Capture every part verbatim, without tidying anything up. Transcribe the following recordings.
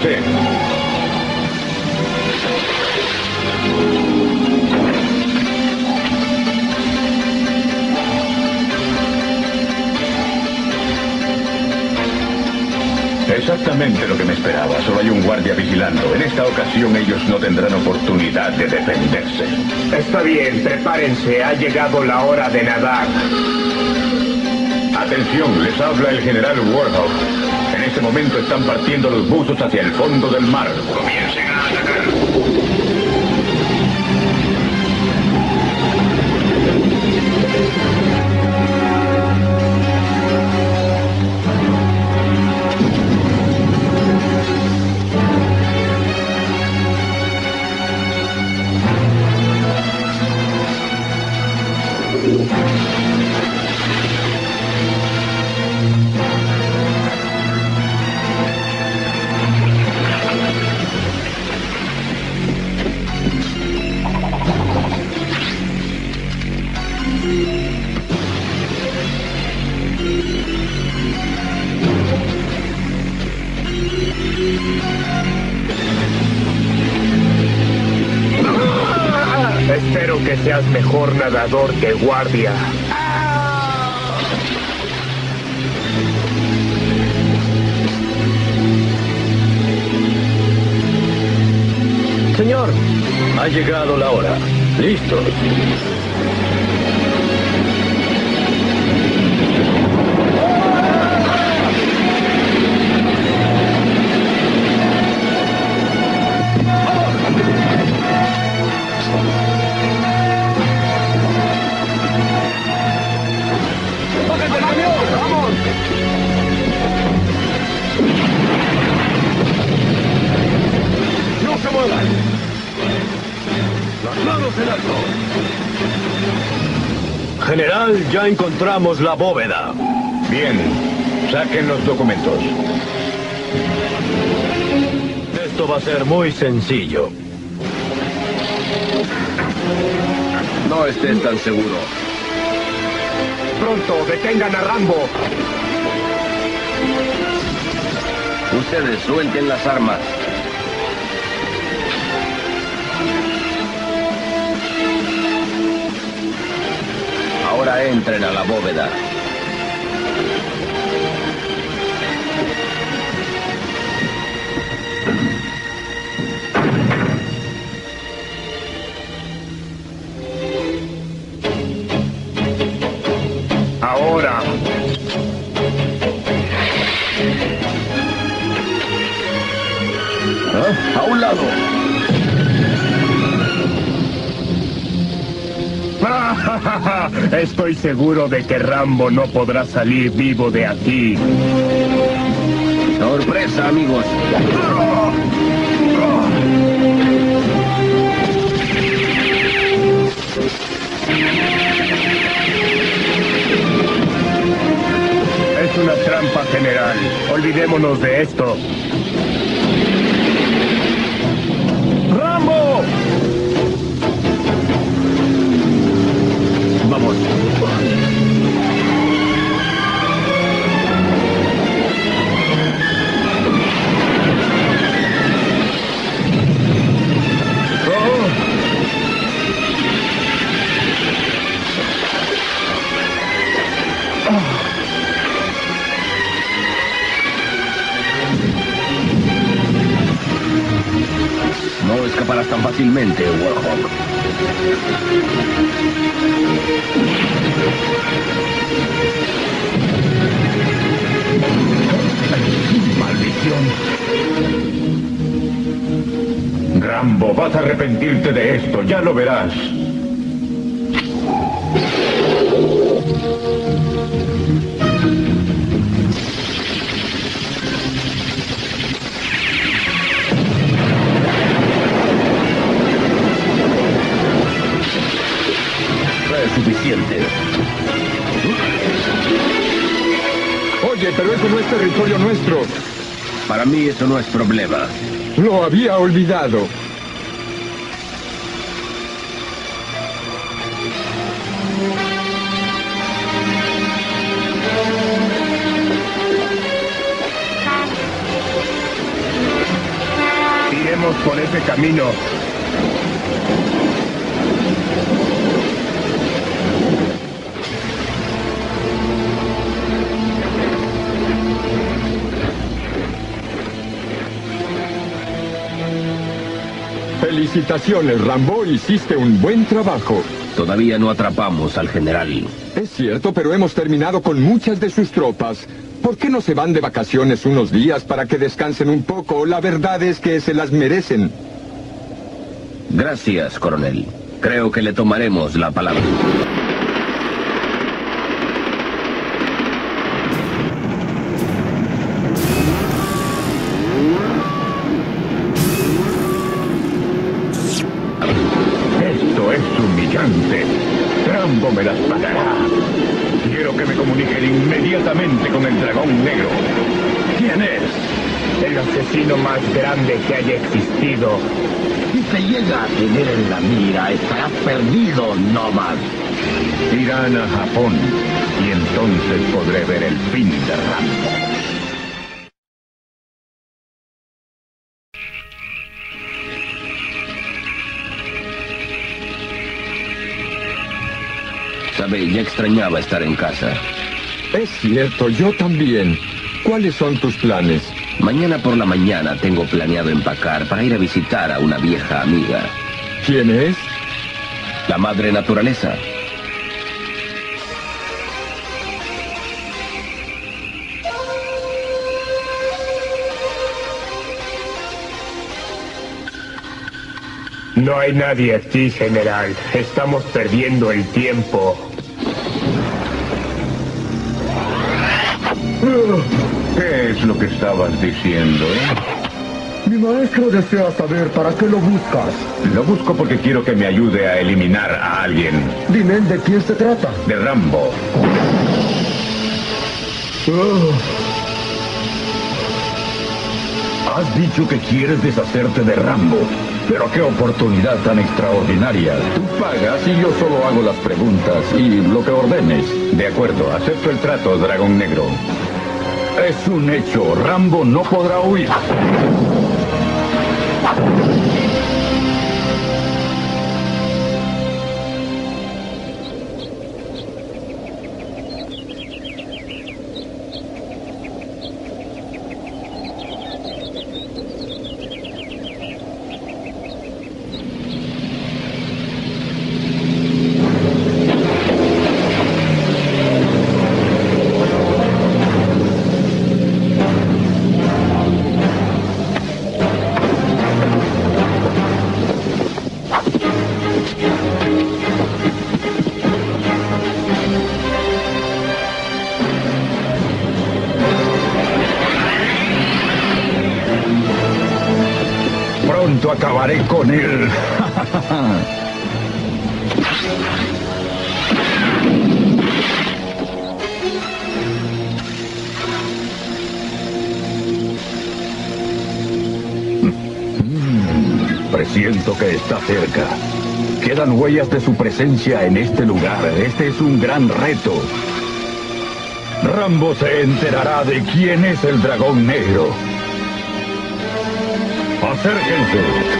¡Prepárense! Exactamente lo que me esperaba. Solo hay un guardia vigilando. En esta ocasión ellos no tendrán oportunidad de defenderse. Está bien, prepárense. Ha llegado la hora de nadar. Atención, les habla el general Warhawk. En este momento están partiendo los buzos hacia el fondo del mar. Comiencen a atacar. Espero que seas mejor nadador que guardia. Señor, ha llegado la hora. ¿Listos? ¡No se muevan! ¡Las manos en alto! General, ya encontramos la bóveda. Bien, saquen los documentos. Esto va a ser muy sencillo. No estés tan seguro. Pronto, detengan a Rambo. Ustedes suelten las armas. Ahora entren a la bóveda. Ahora. ¿Ah? ¡A un lado! Estoy seguro de que Rambo no podrá salir vivo de aquí. ¡Sorpresa, amigos! Es una trampa, general. Olvidémonos de esto. ¡Rambo! Vamos. No escaparás tan fácilmente, Warhawk. ¡Maldición! Rambo, vas a arrepentirte de esto, ya lo verás. Es suficiente. Oye, pero eso no es territorio nuestro. Para mí eso no es problema. Lo había olvidado. por ese camino. Felicitaciones, Rambo. Hiciste un buen trabajo. Todavía no atrapamos al general. Es cierto, pero hemos terminado con muchas de sus tropas. ¿Por qué no se van de vacaciones unos días para que descansen un poco? La verdad es que se las merecen. Gracias, coronel. Creo que le tomaremos la palabra. Esto es humillante. Rambo me las pagará. Quiero que me comuniquen inmediatamente con el dragón negro. ¿Quién es? El asesino más grande que haya existido. Si te llega a tener en la mira, estarás perdido, Nomad. Irán a Japón y entonces podré ver el fin de Rambo. Sabe, ya extrañaba estar en casa. Es cierto, yo también. ¿Cuáles son tus planes? Mañana por la mañana tengo planeado empacar para ir a visitar a una vieja amiga. ¿Quién es? La madre naturaleza. No hay nadie aquí, general. Estamos perdiendo el tiempo. ¿Qué es lo que estabas diciendo, eh? Mi maestro desea saber para qué lo buscas. Lo busco porque quiero que me ayude a eliminar a alguien. Dime de quién se trata. De Rambo. Has dicho que quieres deshacerte de Rambo. Pero qué oportunidad tan extraordinaria. Tú pagas y yo solo hago las preguntas y lo que ordenes. De acuerdo, acepto el trato, dragón negro. Es un hecho. Rambo no podrá huir. Pronto acabaré con él. Presiento que está cerca. Quedan huellas de su presencia en este lugar. Este es un gran reto. Rambo se enterará de quién es el dragón negro. Acérquense.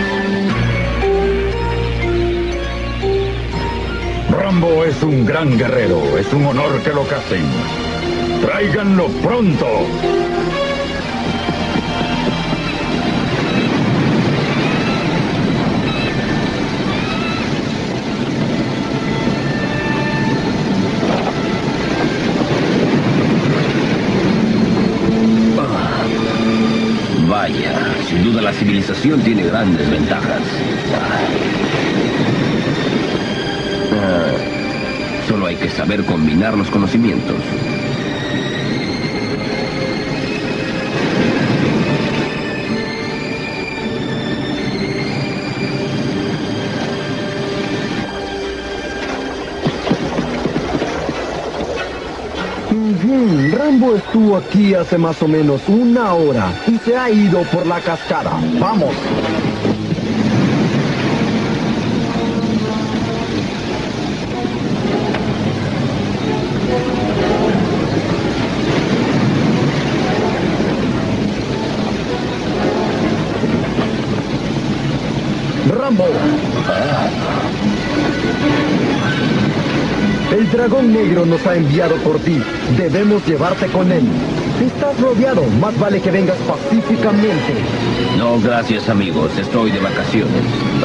Rambo es un gran guerrero. Es un honor que lo casen. Tráiganlo pronto. Vaya, sin duda la civilización tiene grandes ventajas. Ah, solo hay que saber combinar los conocimientos. Ujú, Rambo estuvo aquí hace más o menos una hora y se ha ido por la cascada. ¡Vamos! Rambo. El dragón negro nos ha enviado por ti. Debemos llevarte con él. Estás rodeado. Más vale que vengas pacíficamente. No, gracias, amigos. Estoy de vacaciones.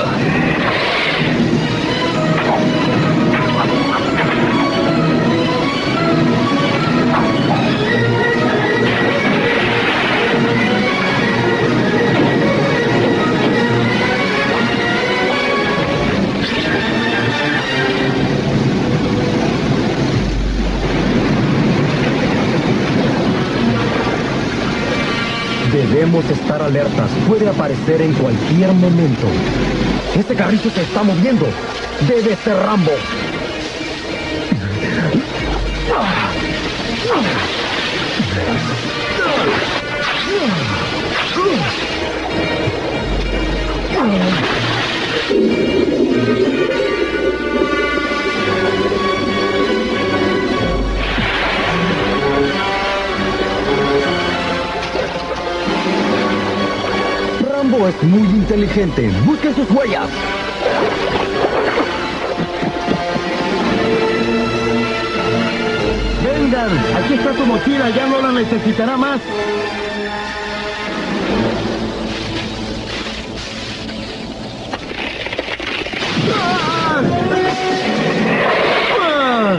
Debemos estar alertas. Puede aparecer en cualquier momento. Ese carrito se está moviendo. Debe ser Rambo. Rambo es muy inteligente. Busque sus huellas. Vengan, aquí está su mochila, ya no la necesitará más. ¡Ah! ¡Ah!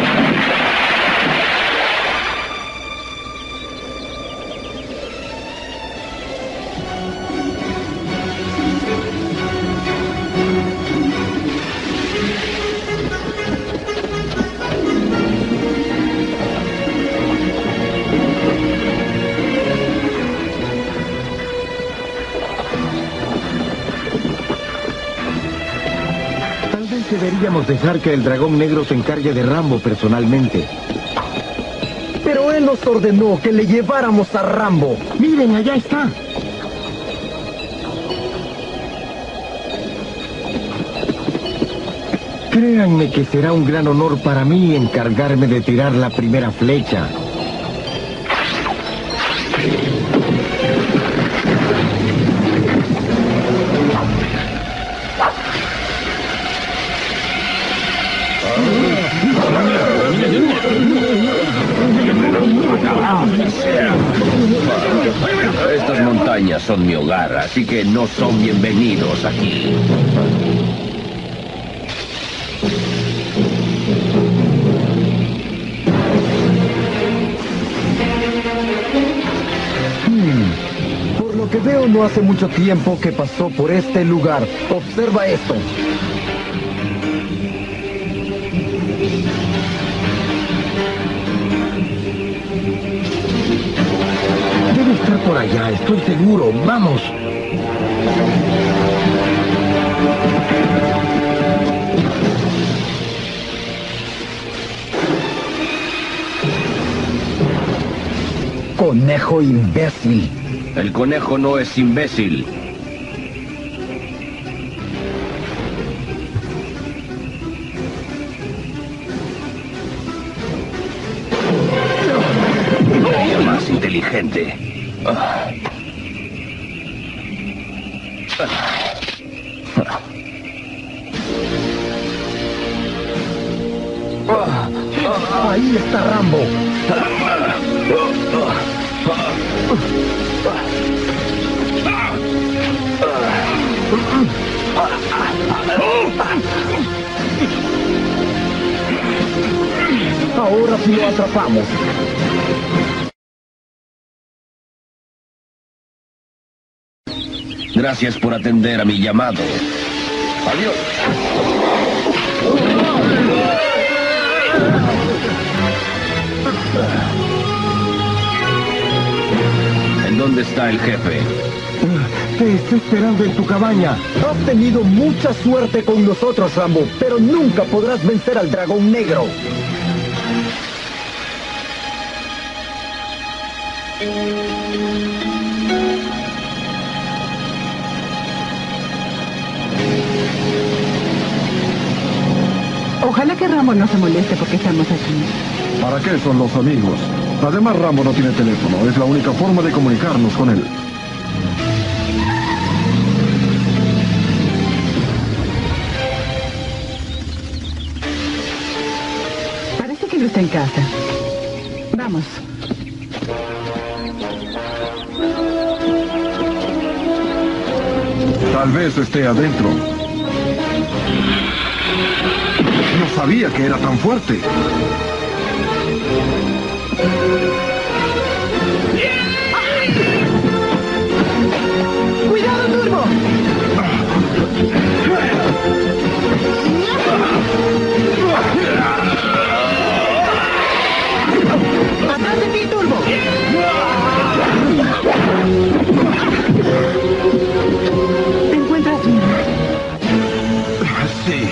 Deberíamos dejar que el dragón negro se encargue de Rambo personalmente. Pero él nos ordenó que le lleváramos a Rambo. Miren, allá está. Créanme que será un gran honor para mí encargarme de tirar la primera flecha. Estas montañas son mi hogar, así que no son bienvenidos aquí. Hmm. Por lo que veo, no hace mucho tiempo que pasó por este lugar. Observa esto. Debe estar por allá, estoy seguro. ¡Vamos! Conejo imbécil. El conejo no es imbécil. Más inteligente. Ah. Ahí está Rambo. Ahora sí lo atrapamos. Gracias por atender a mi llamado. Adiós. ¿En dónde está el jefe? Te está esperando en tu cabaña. Has tenido mucha suerte con nosotros, Rambo, pero nunca podrás vencer al dragón negro. Ojalá que Rambo no se moleste porque estamos aquí. ¿Para qué son los amigos? Además, Rambo no tiene teléfono. Es la única forma de comunicarnos con él. negro está en casa. Vamos. Tal vez esté adentro. No sabía que era tan fuerte. ¡Cuidado, Turbo! ¡Atrás de ti, Turbo! ¿Te encuentras bien? Sí.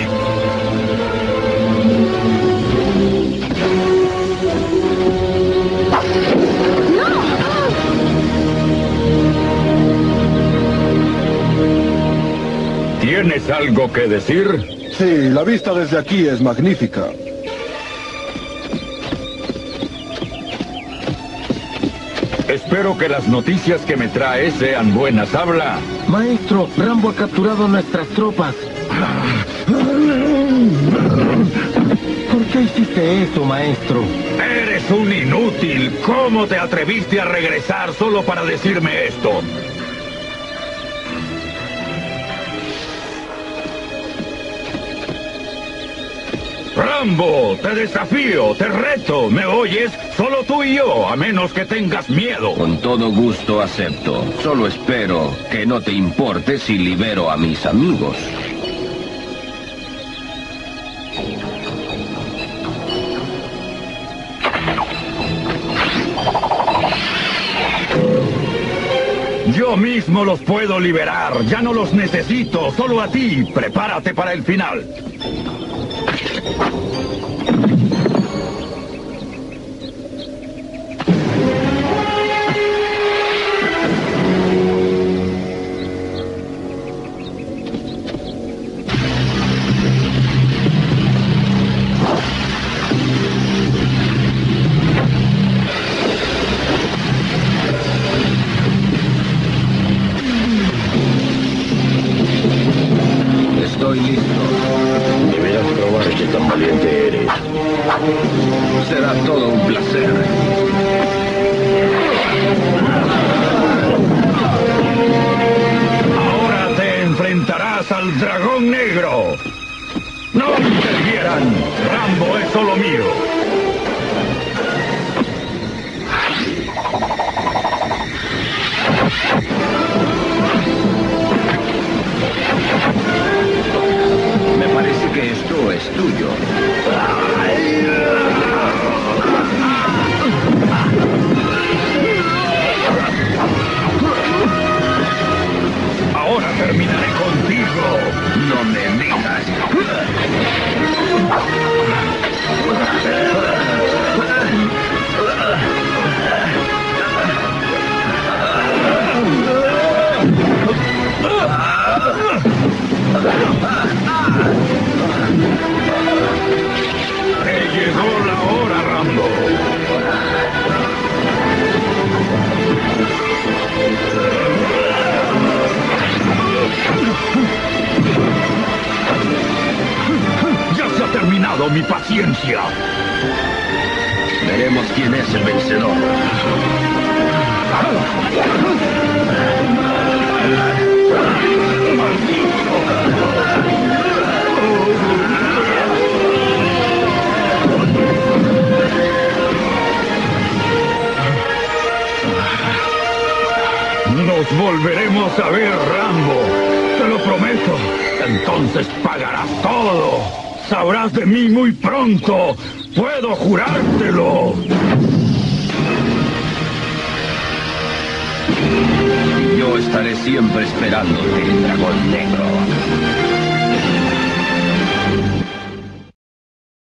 ¿Tienes algo que decir? Sí, la vista desde aquí es magnífica. Espero que las noticias que me traes sean buenas. Habla. Maestro, Rambo ha capturado a nuestras tropas. ¿Por qué hiciste eso, maestro? Eres un inútil. ¿Cómo te atreviste a regresar solo para decirme esto? Rambo, te desafío, te reto, ¿me oyes? Solo tú y yo, a menos que tengas miedo. Con todo gusto acepto. Solo espero que no te importe si libero a mis amigos. Yo mismo los puedo liberar, ya no los necesito, solo a ti. Prepárate para el final. Estoy listo. Deberás probar qué tan valiente eres. Será todo un placer. Ahora te enfrentarás al dragón negro. ¡No intervieran! Rambo es solo mío. Me parece que esto es tuyo. Ahora terminaré contigo. No me digas. Te llegó la hora, Rambo. Ya se ha terminado mi paciencia. Veremos quién es el vencedor. Nos volveremos a ver, Rambo. Te lo prometo. Entonces pagarás todo. Sabrás de mí muy pronto. Puedo jurártelo. Y yo estaré siempre esperándote, dragón negro.